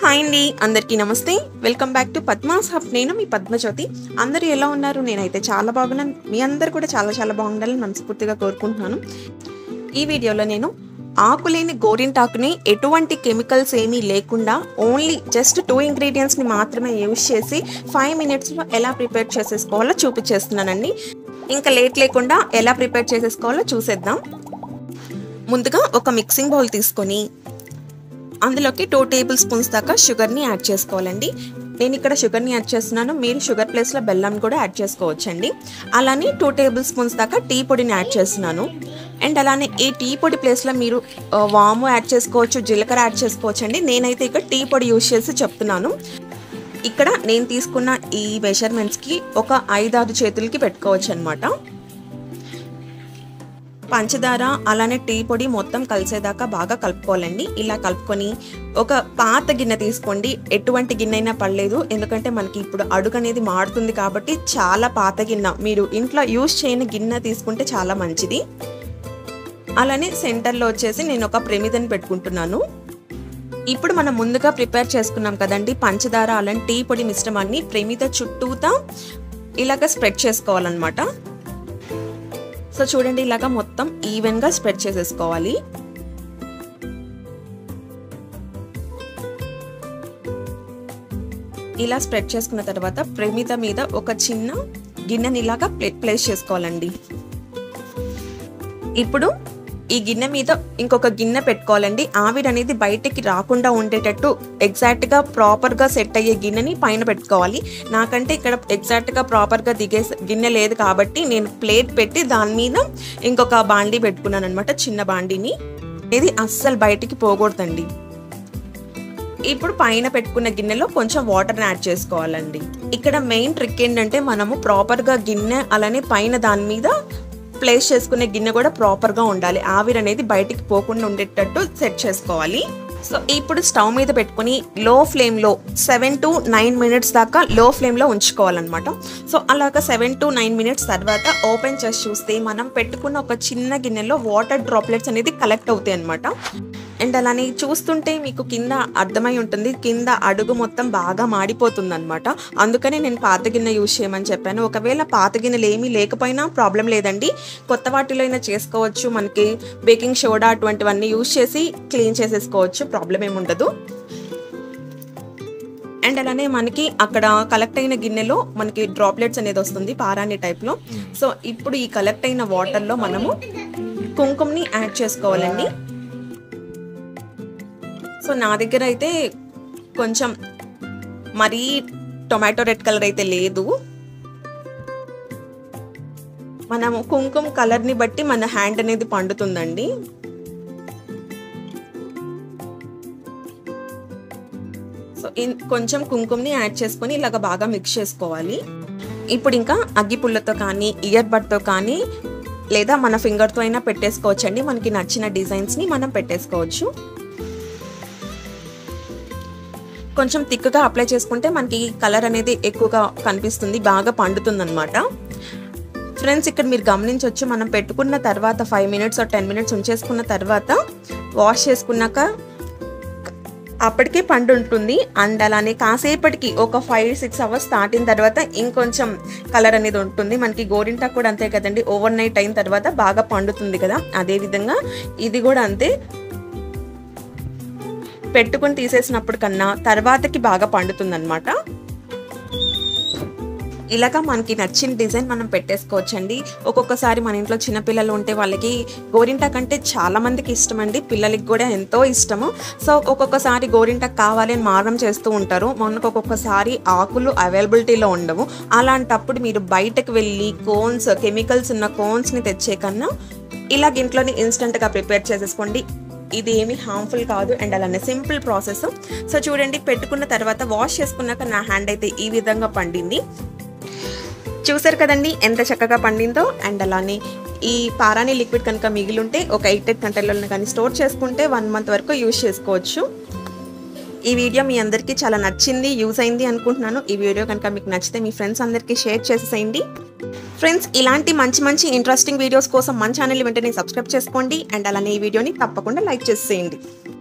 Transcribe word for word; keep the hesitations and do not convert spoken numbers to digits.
Hi అండి, అందరికీ నమస్తే. Welcome back to Padma's hub. నేను మీ పద్మజ్యోతి. అందరూ ఎలా ఉన్నారు? నేనైతే చాలా బాగున్నాను. మీ అందరు కూడా చాలా చాలా బాగుండాలని మనస్ఫూర్తిగా కోరుకుంటున్నాను. ఈ వీడియోలో నేను ఆకులేని గోరింటాకుని ఎటువంటి కెమికల్స్ ఏమీ లేకుండా ఓన్లీ జస్ట్ టూ ఇంగ్రీడియంట్స్ని మాత్రమే యూజ్ చేసి ఫైవ్ మినిట్స్లో ఎలా ప్రిపేర్ చేసేసుకోవాలో చూపించేస్తున్నానండి. ఇంకా లేట్ లేకుండా ఎలా ప్రిపేర్ చేసేసుకోవాలో చూసేద్దాం. ముందుగా ఒక మిక్సింగ్ బౌల్ తీసుకొని అందులోకి టూ టేబుల్ స్పూన్స్ దాకా షుగర్ని యాడ్ చేసుకోవాలండి. నేను ఇక్కడ షుగర్ని యాడ్ చేస్తున్నాను, మీరు షుగర్ ప్లేస్లో బెల్లం కూడా యాడ్ చేసుకోవచ్చండి. అలానే టూ టేబుల్ స్పూన్స్ దాకా టీ పొడిని యాడ్ చేస్తున్నాను. అండ్ అలానే ఈ టీ పొడి ప్లేస్లో మీరు వాము యాడ్ చేసుకోవచ్చు, జీలకర్ర యాడ్ చేసుకోవచ్చు అండి. నేనైతే ఇక్కడ టీ పొడి యూజ్ చేసి చెప్తున్నాను. ఇక్కడ నేను తీసుకున్న ఈ మెజర్మెంట్స్కి ఒక ఐదారు చేతులకి పెట్టుకోవచ్చు అనమాట. పంచదార అలానే టీ పొడి మొత్తం కలిసేదాకా బాగా కలుపుకోవాలండి. ఇలా కలుపుకొని ఒక పాత గిన్నె తీసుకోండి. ఎటువంటి గిన్నె అయినా పర్లేదు, ఎందుకంటే మనకి ఇప్పుడు అడుగు అనేది మారుతుంది కాబట్టి చాలా పాత గిన్నె, మీరు ఇంట్లో యూజ్ చేయని గిన్నె తీసుకుంటే చాలా మంచిది. అలానే సెంటర్లో వచ్చేసి నేను ఒక ప్రమిదని పెట్టుకుంటున్నాను. ఇప్పుడు మనం ముందుగా ప్రిపేర్ చేసుకున్నాం కదండి పంచదార అలానే టీ పొడి మిశ్రమాన్ని ప్రమిద చుట్టూతా ఇలాగ స్ప్రెడ్ చేసుకోవాలన్నమాట. సో చూడండి, ఇలాగా మొత్తం ఈవెన్గా స్ప్రెడ్ చేసేసుకోవాలి. ఇలా స్ప్రెడ్ చేసుకున్న తర్వాత ప్రమిద మీద ఒక చిన్న గిన్నెని ఇలాగా ప్లేస్ చేసుకోవాలండి. ఇప్పుడు ఈ గిన్నె మీద ఇంకొక గిన్నె పెట్టుకోవాలండి. ఆవిరి అనేది బయటికి రాకుండా ఉండేటట్టు ఎగ్జాక్ట్గా ప్రాపర్గా సెట్ అయ్యే గిన్నెని పైన పెట్టుకోవాలి. నాకంటే ఇక్కడ ఎగ్జాక్ట్గా ప్రాపర్గా దిగే గిన్నె లేదు కాబట్టి నేను ప్లేట్ పెట్టి దాని మీద ఇంకొక బాండీ పెట్టుకున్నాను అనమాట, చిన్న బాండీని. ఇది అస్సలు బయటికి పోకూడదండి. ఇప్పుడు పైన పెట్టుకున్న గిన్నెలో కొంచెం వాటర్ని యాడ్ చేసుకోవాలండి. ఇక్కడ మెయిన్ ట్రిక్ ఏంటంటే మనము ప్రాపర్గా గిన్నె అలానే పైన దాని మీద ప్లేస్ చేసుకునే గిన్నె కూడా ప్రాపర్గా ఉండాలి. ఆవిరి అనేది బయటికి పోకుండా ఉండేటట్టు సెట్ చేసుకోవాలి. సో ఇప్పుడు స్టవ్ మీద పెట్టుకుని లో ఫ్లేమ్లో సెవెన్ టు నైన్ మినిట్స్ దాకా లో ఫ్లేమ్లో ఉంచుకోవాలన్నమాట. సో అలాగ సెవెన్ టు నైన్ మినిట్స్ తర్వాత ఓపెన్ చేసి చూస్తే మనం పెట్టుకున్న ఒక చిన్న గిన్నెలో వాటర్ డ్రాప్లెట్స్ అనేది కలెక్ట్ అవుతాయి అన్నమాట. అండ్ అలానే చూస్తుంటే మీకు కింద అర్థమై ఉంటుంది, కింద అడుగు మొత్తం బాగా మాడిపోతుంది అనమాట. అందుకని నేను పాత గిన్నె యూజ్ చేయమని చెప్పాను. ఒకవేళ పాత గిన్నెలు ఏమీ లేకపోయినా ప్రాబ్లం లేదండి, కొత్త వాటిలో అయినా చేసుకోవచ్చు. మనకి బేకింగ్ సోడా అటువంటివన్నీ యూజ్ చేసి క్లీన్ చేసేసుకోవచ్చు, ప్రాబ్లం ఏమి ఉండదు. అండ్ అలానే మనకి అక్కడ కలెక్ట్ అయిన గిన్నెలో మనకి డ్రాప్లెట్స్ అనేది వస్తుంది పారాని టైప్లో. సో ఇప్పుడు ఈ కలెక్ట్ అయిన వాటర్లో మనము కుంకుమని యాడ్ చేసుకోవాలండి. సో నా దగ్గర అయితే కొంచెం మరీ టొమాటో రెడ్ కలర్ అయితే లేదు. మనము కుంకుమ కలర్ని బట్టి మన హ్యాండ్ అనేది పండుతుందండి. సో కొంచెం కుంకుమని యాడ్ చేసుకొని ఇలాగ బాగా మిక్స్ చేసుకోవాలి. ఇప్పుడు ఇంకా అగ్గిపుల్లతో కానీ ఇయర్ బడ్తో కానీ లేదా మన ఫింగర్తో అయినా పెట్టేసుకోవచ్చండి. మనకి నచ్చిన డిజైన్స్ని మనం పెట్టేసుకోవచ్చు. కొంచెం థిక్గా అప్లై చేసుకుంటే మనకి కలర్ అనేది ఎక్కువగా కనిపిస్తుంది, బాగా పండుతుంది అనమాట. ఫ్రెండ్స్, ఇక్కడ మీరు గమనించవచ్చు, మనం పెట్టుకున్న తర్వాత ఫైవ్ మినిట్స్ టెన్ మినిట్స్ ఉంచేసుకున్న తర్వాత వాష్ చేసుకున్నాక అప్పటికే పండు ఉంటుంది. అండ్ అలానే కాసేపటికి ఒక ఫైవ్ సిక్స్ అవర్స్ దాటిన తర్వాత ఇంకొంచెం కలర్ అనేది ఉంటుంది. మనకి గోరింటాకు కూడా అంతే కదండి, ఓవర్ నైట్ అయిన తర్వాత బాగా పండుతుంది కదా, అదేవిధంగా ఇది కూడా అంతే. పెట్టుకుని తీసేసినప్పుడు కన్నా తర్వాతకి బాగా పండుతుంది అనమాట. ఇలాగా మనకి నచ్చిన డిజైన్ మనం పెట్టేసుకోవచ్చండి. ఒక్కొక్కసారి మన ఇంట్లో చిన్నపిల్లలు ఉంటే వాళ్ళకి గోరింటాకు అంటే చాలా మందికి ఇష్టం అండి, పిల్లలకి కూడా ఎంతో ఇష్టము. సో ఒక్కొక్కసారి గోరింటాకు కావాలి అని మారం చేస్తూ ఉంటారు. మనకు ఒక్కొక్కసారి ఆకులు అవైలబిలిటీలో ఉండవు. అలాంటప్పుడు మీరు బయటకు వెళ్ళి కోన్స్, కెమికల్స్ ఉన్న కోన్స్ని తెచ్చే కన్నా ఇలాగ ఇంట్లోనే ఇన్స్టెంట్గా ప్రిపేర్ చేసేసుకోండి. ఇది ఏమి హార్మ్ఫుల్ కాదు అండ్ అలానే సింపుల్ ప్రాసెస్. సో చూడండి, పెట్టుకున్న తర్వాత వాష్ చేసుకున్నాక నా హ్యాండ్ అయితే ఈ విధంగా పండింది. చూసారు కదండి ఎంత చక్కగా పండిందో. అండ్ అలానే ఈ పారాని లిక్విడ్ కనుక మిగిలింటే ఒక ఎయిట్ ఎయిట్ కంటైనర్లను కానీ స్టోర్ చేసుకుంటే వన్ మంత్ వరకు యూజ్ చేసుకోవచ్చు. ఈ వీడియో మీ అందరికీ చాలా నచ్చింది, యూజ్ అయింది అనుకుంటున్నాను. ఈ వీడియో కనుక మీకు నచ్చితే మీ ఫ్రెండ్స్ అందరికీ షేర్ చేసేసేయండి. ఫ్రెండ్స్, ఇలాంటి మంచి మంచి ఇంట్రెస్టింగ్ వీడియోస్ కోసం మన ఛానల్ వెంటనే సబ్స్క్రైబ్ చేసుకోండి. అండ్ అలానే ఈ వీడియోని తప్పకుండా లైక్ చేసేయండి.